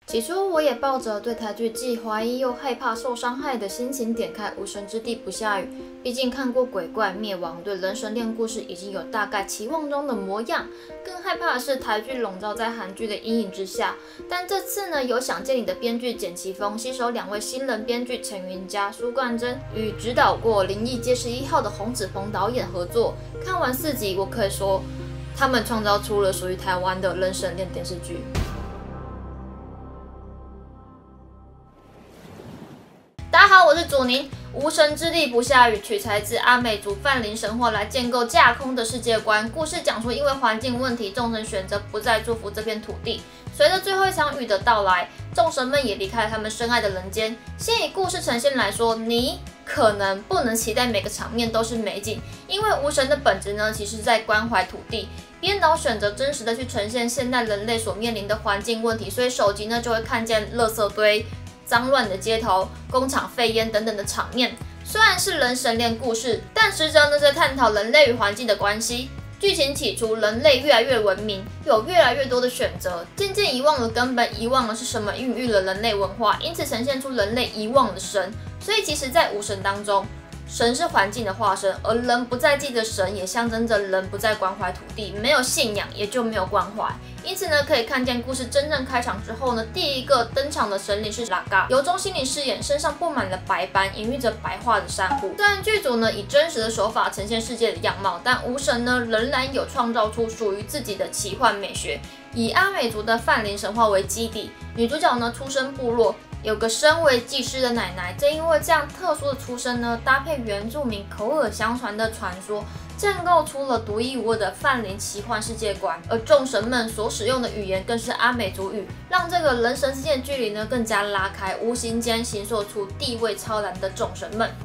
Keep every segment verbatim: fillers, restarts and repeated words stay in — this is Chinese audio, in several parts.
起初我也抱着对台剧既怀疑又害怕受伤害的心情点开《无神之地不下雨》，毕竟看过鬼怪灭亡，对人神恋故事已经有大概期望中的模样。更害怕的是台剧笼罩在韩剧的阴影之下。但这次呢，有《想见你》的编剧简奇峰携手两位新人编剧陈云嘉、苏冠珍，与指导过《灵异街十一号》的洪子鹏导演合作。看完四集，我可以说，他们创造出了属于台湾的人神恋电视剧。大家好，我是祖宁。无神之地不下雨取材自阿美族泛灵神话来建构架空的世界观。故事讲述因为环境问题，众神选择不再祝福这片土地。随着最后一场雨的到来，众神们也离开了他们深爱的人间。先以故事呈现来说，你可能不能期待每个场面都是美景，因为无神的本质呢，其实在关怀土地。编导选择真实的去呈现现代人类所面临的环境问题，所以首集呢就会看见垃圾堆、脏乱的街头、工厂废烟等等的场面。虽然是人神恋故事，但实则呢在探讨人类与环境的关系。剧情起初，人类越来越文明，有越来越多的选择，渐渐遗忘了根本，遗忘了是什么孕育了人类文化，因此呈现出人类遗忘了神。所以其实在无神当中，神是环境的化身，而人不再记得神，也象征着人不再关怀土地，没有信仰也就没有关怀。因此呢，可以看见故事真正开场之后呢，第一个登场的神灵是拉嘎，由钟欣凌饰演，身上布满了白斑，隐喻着白化的珊瑚。虽然剧组呢以真实的手法呈现世界的样貌，但无神呢仍然有创造出属于自己的奇幻美学，以阿美族的泛灵神话为基底。女主角呢出身部落，有个身为祭师的奶奶，正因为这样特殊的出身呢，搭配原住民口耳相传的传说，建构出了独一无二的泛灵奇幻世界观。而众神们所使用的语言更是阿美族语，让这个人神之间的距离呢更加拉开，无形间形塑出地位超然的众神们。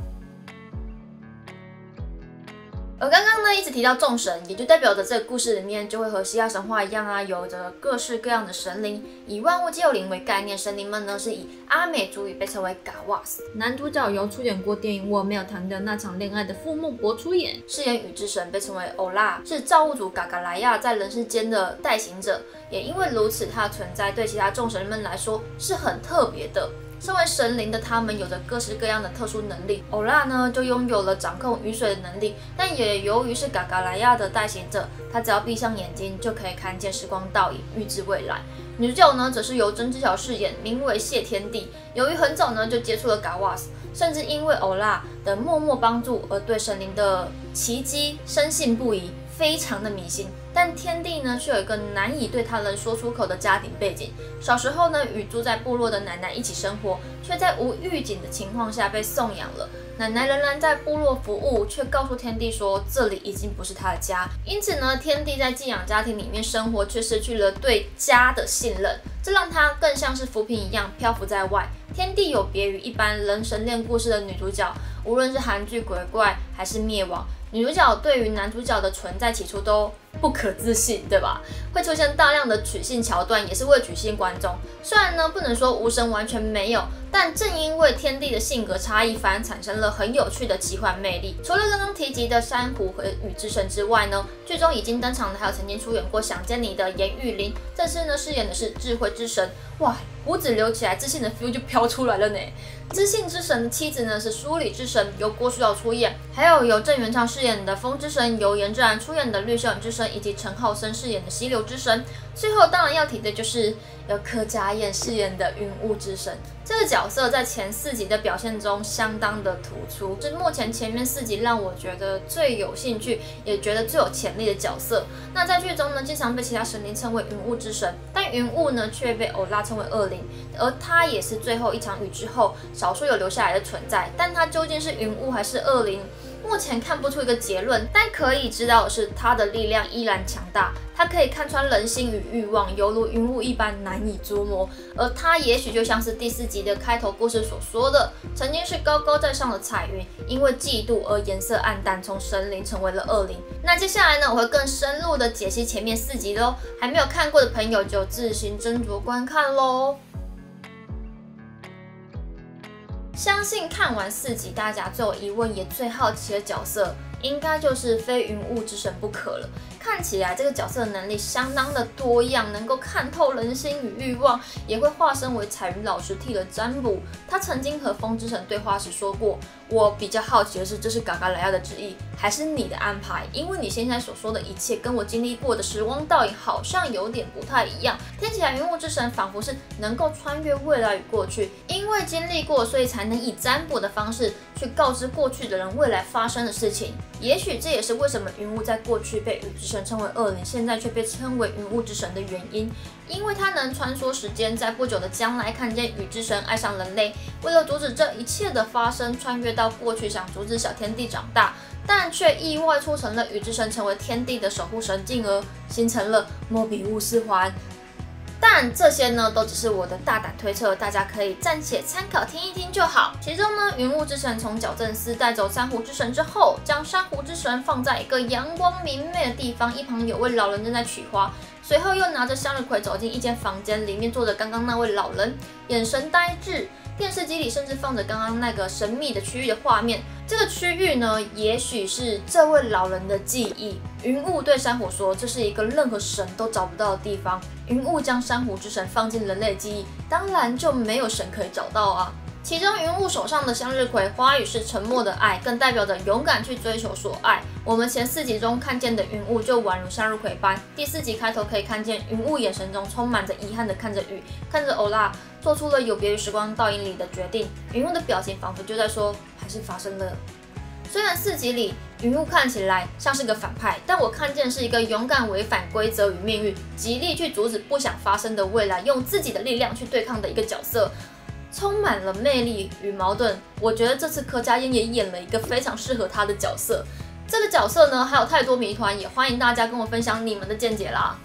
而刚刚呢，一直提到众神，也就代表着这个故事里面就会和希腊神话一样啊，有着各式各样的神灵。以万物皆有灵为概念，神灵们呢是以阿美族语被称为 Gawas。男主角由出演过电影《我没有谈的那场恋爱》的傅孟博出演，饰演雨之神，被称为欧拉，是造物主嘎嘎莱亚在人世间的代行者。也因为如此，他的存在对其他众神们来说是很特别的。身为神灵的他们有着各式各样的特殊能力，欧拉呢就拥有了掌控雨水的能力，但也由于是嘎嘎莱亚的代行者，他只要闭上眼睛就可以看见时光倒影，预知未来。女主角呢则是由曾之乔饰演，名为谢天地。由于很早呢就接触了 Gawas， 甚至因为欧拉的默默帮助而对神灵的奇迹深信不疑，非常的迷信。但天帝呢，却有一个难以对他人说出口的家庭背景。小时候呢，与住在部落的奶奶一起生活，却在无预警的情况下被送养了。奶奶仍然在部落服务，却告诉天帝说，这里已经不是他的家。因此呢，天帝在寄养家庭里面生活，却失去了对家的信任，这让他更像是浮萍一样漂浮在外。天帝有别于一般人神恋故事的女主角，无论是韩剧鬼怪还是灭亡，女主角对于男主角的存在起初都不可置信，对吧？会出现大量的取信桥段，也是为了取信观众。虽然呢，不能说无神完全没有，但正因为天帝的性格差异，反而产生了很有趣的奇幻魅力。除了刚刚提及的珊瑚和雨之神之外呢，剧中已经登场的还有曾经出演过《想见你》的严玉玲，这次呢饰演的是智慧之神。哇，胡子留起来，自信的 feel 就飘出来了呢。知性之神的妻子呢是梳理之神，由郭书瑶出演，还有由郑元畅饰演的风之神，由严志然出演的绿袖之神，以及陈浩森饰演的溪流之神。最后当然要提的就是由柯佳嬿饰演的云雾之神。这个角色在前四集的表现中相当的突出，是目前前面四集让我觉得最有兴趣，也觉得最有潜力的角色。那在剧中呢，经常被其他神灵称为云雾之神，但云雾呢却被欧拉称为恶灵，而他也是最后一场雨之后少数有留下来的存在。但他究竟是云雾还是恶灵，目前看不出一个结论，但可以知道的是，他的力量依然强大，他可以看穿人心与欲望，犹如云雾一般难以捉摸。而他也许就像是第四集的开头故事所说的，曾经是高高在上的彩云，因为嫉妒而颜色暗淡，从神灵成为了恶灵。那接下来呢，我会更深入的解析前面四集咯，还没有看过的朋友就自行斟酌观看咯。相信看完四集，大家最有疑问也最好奇的角色，应该就是非云雾之神不可了。 看起来这个角色的能力相当的多样，能够看透人心与欲望，也会化身为彩云老师替了占卜。他曾经和风之神对话时说过，我比较好奇的是，这是嘎嘎莱亚的旨意，还是你的安排？因为你现在所说的一切，跟我经历过的时光倒影好像有点不太一样。听起来云雾之神仿佛是能够穿越未来与过去，因为经历过，所以才能以占卜的方式去告知过去的人未来发生的事情。也许这也是为什么云雾在过去被雨之神称为恶灵，现在却被称为云雾之神的原因。因为他能穿梭时间，在不久的将来看见雨之神爱上人类，为了阻止这一切的发生，穿越到过去想阻止小天地长大，但却意外促成了雨之神成为天地的守护神，进而形成了莫比乌斯环。但这些呢，都只是我的大胆推测，大家可以暂且参考听一听就好。其中呢，云雾之神从矫正司带走珊瑚之神之后，将珊瑚之神放在一个阳光明媚的地方，一旁有位老人正在取花。随后又拿着向日葵走进一间房间，里面坐着刚刚那位老人，眼神呆滞。电视机里甚至放着刚刚那个神秘的区域的画面。这个区域呢，也许是这位老人的记忆。云雾对珊瑚说，这是一个任何神都找不到的地方。云雾将珊瑚之神放进人类记忆，当然就没有神可以找到啊。其中云雾手上的向日葵花语是沉默的爱，更代表着勇敢去追求所爱。我们前四集中看见的云雾就宛如向日葵般。第四集开头可以看见云雾眼神中充满着遗憾的看着雨，看着欧拉，做出了有别于时光倒影里的决定。云雾的表情仿佛就在说，还是发生了。虽然四集里云雾看起来像是个反派，但我看见是一个勇敢违反规则与命运，极力去阻止不想发生的未来，用自己的力量去对抗的一个角色。充满了魅力与矛盾，我觉得这次柯佳嬿也演了一个非常适合她的角色。这个角色呢，还有太多谜团，也欢迎大家跟我分享你们的见解啦。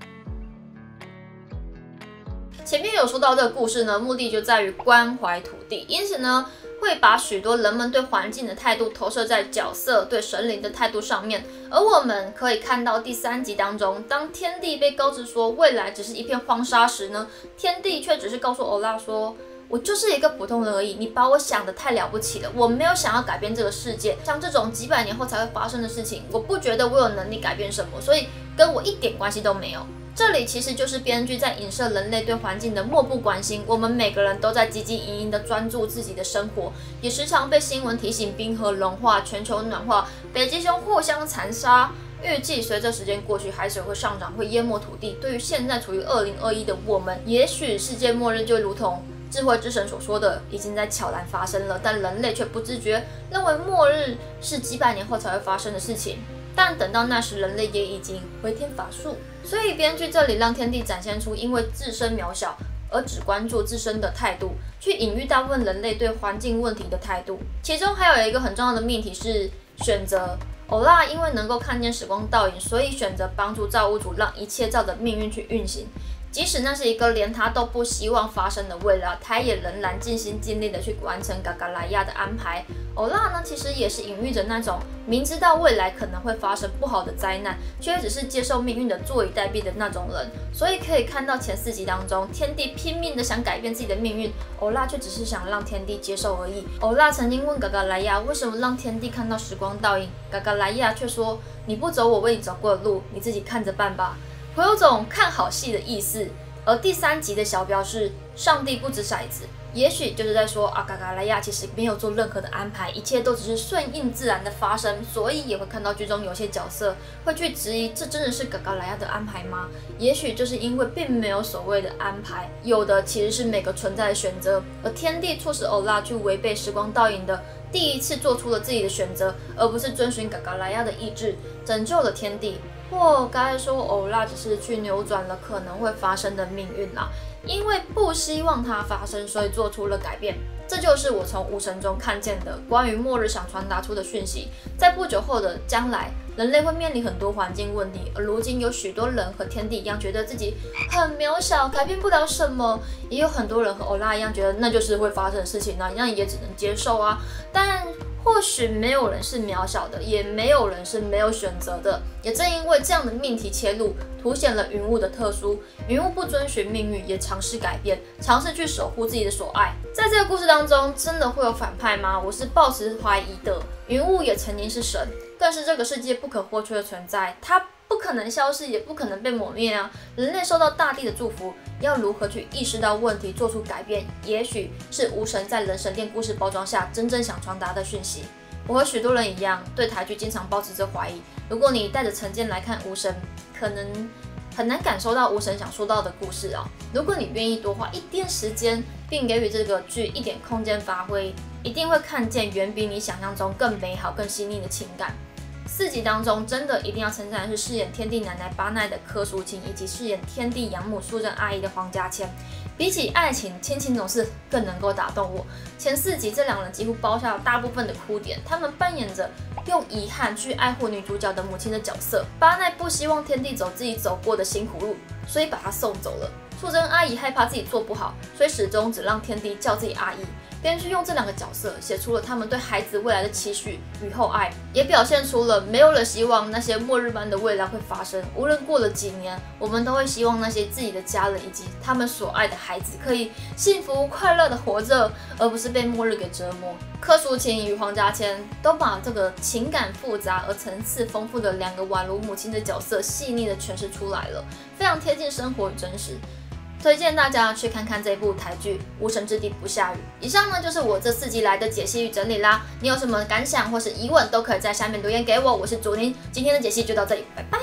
前面有说到这个故事呢，目的就在于关怀土地，因此呢，会把许多人们对环境的态度投射在角色对神灵的态度上面。而我们可以看到第三集当中，当天帝被告知说未来只是一片荒沙时呢，天帝却只是告诉欧拉说，我就是一个普通人而已，你把我想得太了不起了，我没有想要改变这个世界，像这种几百年后才会发生的事情，我不觉得我有能力改变什么，所以跟我一点关系都没有。这里其实就是编剧在影射人类对环境的漠不关心，我们每个人都在汲汲营营地专注自己的生活，也时常被新闻提醒冰河融化、全球暖化、北极熊互相残杀。预计随着时间过去，海水会上涨，会淹没土地。对于现在处于二零二一的我们，也许世界末日就如同智慧之神所说的，已经在悄然发生了，但人类却不自觉，认为末日是几百年后才会发生的事情。但等到那时，人类也已经回天乏术。所以编剧这里让天帝展现出因为自身渺小而只关注自身的态度，去隐喻大部分人类对环境问题的态度。其中还有一个很重要的命题是选择。欧拉因为能够看见时光倒影，所以选择帮助造物主，让一切照着命运去运行。即使那是一个连他都不希望发生的未来，他也仍然尽心尽力的去完成嘎嘎莱亚的安排。欧拉呢，其实也是隐喻着那种明知道未来可能会发生不好的灾难，却只是接受命运的坐以待毙的那种人。所以可以看到前四集当中，天帝拼命的想改变自己的命运，欧拉却只是想让天帝接受而已。欧拉曾经问嘎嘎莱亚，为什么让天帝看到时光倒影？嘎嘎莱亚却说，你不走我为你走过的路，你自己看着办吧。会有种看好戏的意思。而第三集的小标是上帝不掷骰子，也许就是在说啊，嘎嘎莱亚其实没有做任何的安排，一切都只是顺应自然的发生，所以也会看到剧中有些角色会去质疑，这真的是嘎嘎莱亚的安排吗？也许就是因为并没有所谓的安排，有的其实是每个存在的选择，而天帝促使欧拉去违背时光倒影的第一次做出了自己的选择，而不是遵循嘎嘎莱亚的意志，拯救了天帝。或该说欧拉只是去扭转了可能会发生的命运啦，因为不希望它发生，所以做出了改变。这就是我从无神中看见的关于末日想传达出的讯息。在不久后的将来，人类会面临很多环境问题，而如今有许多人和天帝一样觉得自己很渺小，改变不了什么，也有很多人和欧拉一样觉得那就是会发生的事情，那那也只能接受啊。但或许没有人是渺小的，也没有人是没有选择的。也正因为这样的命题切入，凸显了云雾的特殊。云雾不遵循命运，也尝试改变，尝试去守护自己的所爱。在这个故事当中，真的会有反派吗？我是抱持怀疑的。云雾也曾经是神，更是这个世界不可或缺的存在。他不可能消失，也不可能被抹灭啊！人类受到大地的祝福，要如何去意识到问题，做出改变，也许是无神在人神殿故事包装下真正想传达的讯息。我和许多人一样，对台剧经常抱持着怀疑。如果你带着成见来看无神，可能很难感受到无神想说到的故事啊。如果你愿意多花一点时间，并给予这个剧一点空间发挥，一定会看见远比你想象中更美好、更细腻的情感。四集当中，真的一定要称赞的是饰演天帝奶奶巴奈的柯淑琴，以及饰演天帝养母素贞阿姨的黄嘉千。比起爱情，亲情总是更能够打动我。前四集这两人几乎包下了大部分的哭点，他们扮演着用遗憾去爱护女主角的母亲的角色。巴奈不希望天帝走自己走过的辛苦路，所以把她送走了。素贞阿姨害怕自己做不好，所以始终只让天帝叫自己阿姨。编剧用这两个角色写出了他们对孩子未来的期许与厚爱，也表现出了没有人希望那些末日般的未来会发生。无论过了几年，我们都会希望那些自己的家人以及他们所爱的孩子可以幸福快乐的活着，而不是被末日给折磨。柯淑琴与黄嘉千都把这个情感复杂而层次丰富的两个宛如母亲的角色细腻的诠释出来了，非常贴近生活与真实。推荐大家去看看这部台剧《无神之地不下雨》。以上呢就是我这四集来的解析与整理啦。你有什么感想或是疑问，都可以在下面留言给我。我是竹宁，今天的解析就到这里，拜拜。